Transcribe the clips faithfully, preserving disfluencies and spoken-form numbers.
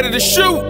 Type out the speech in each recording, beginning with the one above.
ready to shoot.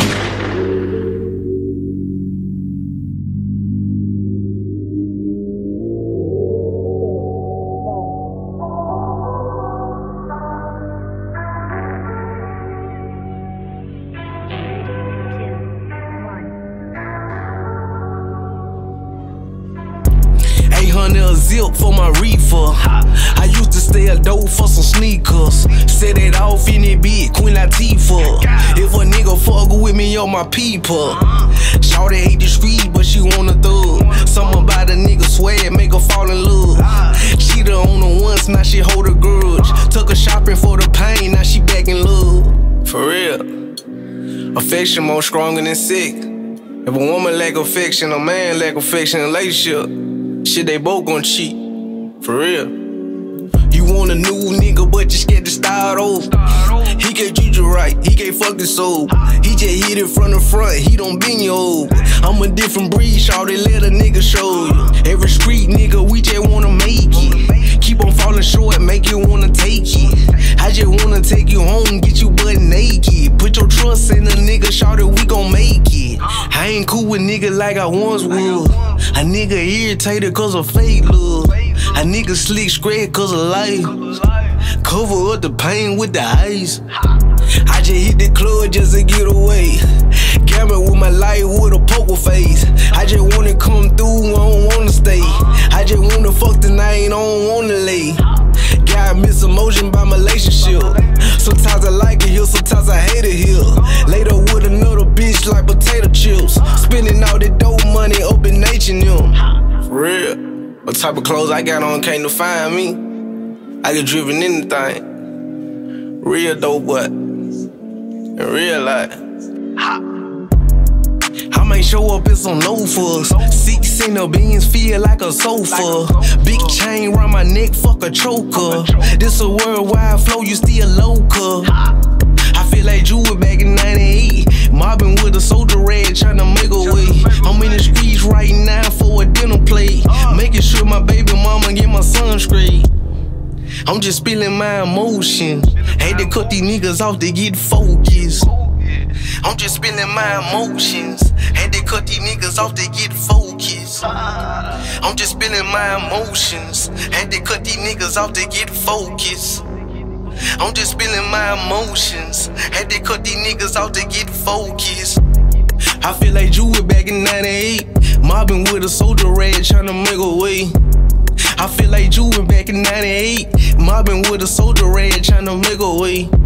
eight hundred a zip for my reefer. I used to stay a dope for some sneakers. Set it off in it big, Queen Latifah. If a nigga fuck with me, yo, my people. Shawty hate the street, but she want a thug. Something about a nigga swag, make her fall in love. Cheated on her once, now she hold a grudge. Took her shopping for the pain, now she back in love. For real, affection more stronger than sick. If a woman lack affection, a man lack affection in a relationship, shit, they both gon' cheat. For real. You want a new nigga, but you scared to start over. He can't treat you right, he can't fuck his soul. He just hit it from the front, he don't bend you over. I'm a different breed, shawty, let a nigga show you. Every street nigga, we just wanna make it. Keep on falling short, make you wanna take it. I just wanna take you home, get you butt naked. Put your trust in a nigga, shawty, we gon' make it. I ain't cool with nigga like I once was. A nigga irritated cause of fake love. A nigga slick straight cause of life. Cover up the pain with the ice. I just hit the club just to get away. Gamble with my life with a poker face. I just wanna come through, I don't wanna stay. I just wanna fuck tonight, I don't wanna lay. Got miss emotion by my relationship. Sometimes I like it here, sometimes I hate it here. Later with another bitch like potato chips. Spending all that dope money up in H and M. For real, what type of clothes I got on came to find me. I get driven anything. Real dope, but in real life, I may show up in some loafers. Six in the beans feel like a sofa. Big chain round my neck, fuck a choker. This a worldwide flow, you still local. I feel like Jewel back in ninety-eight. Mobbing with a soldier red, tryna make a way. I'm in the streets right now for a dinner plate. Making sure my baby mama get my son straight. I'm just spilling my emotions. Had to cut these niggas off to get focused. I'm just spilling my emotions. Had to cut these niggas off to get focused. I'm just spilling my emotions. Had to cut these niggas off to get focused. I'm just spilling my emotions. Had to cut these niggas off to get focused. I feel like Jewel back in ninety-eight. Mobbing with a soldier red, tryna make a way. I feel like Jewel back in ninety-eight. Mobbing with a soldier red, tryna make a way.